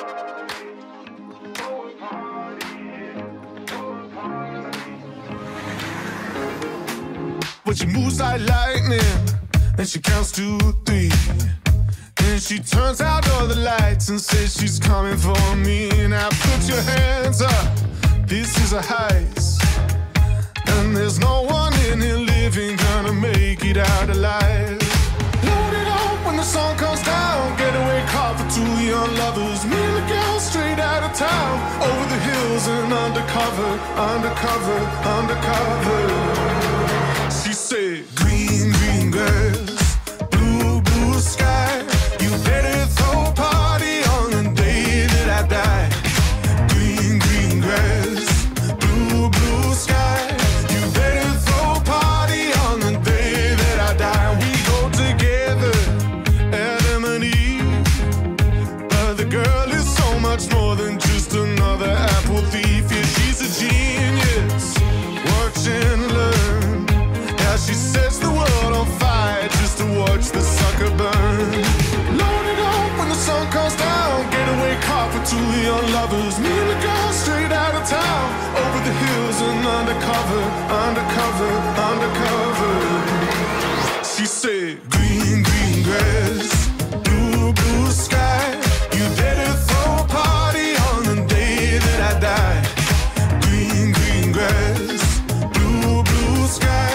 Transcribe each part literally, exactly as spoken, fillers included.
But she moves like lightning, and she counts to three. And she turns out all the lights and says she's coming for me. Now put your hands up, this is a heist. And there's no one in here living gonna make it out alive. Load it up when the sun comes down, getaway car for two young lovers. Me and the girl straight out of town, over the hills and undercover, undercover, undercover. She said, green, green grass, blue, blue sky. You better throw a party on the day that I die. Green, green grass, blue, blue sky. You better throw a party on the day that I die. We go together, Adam and Eve. But the girl is so much more than just another apple thief. Yeah, she's a genius. Watch and learn. She sets the world on fire just to watch the sucker burn. Load it up when the sun comes down, getaway car for two young lovers. Me and the girl straight out of town, over the hills and undercover, undercover, undercover. She said, green, green grass, blue, blue sky. You better throw a party on the day that I die. Green, green grass, blue, blue sky.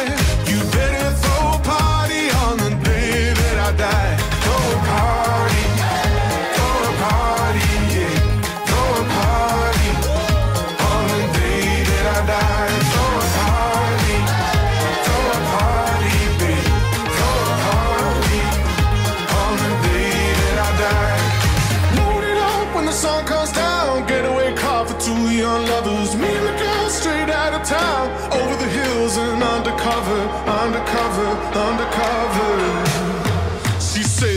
Over the hills and undercover, undercover, undercover. She said,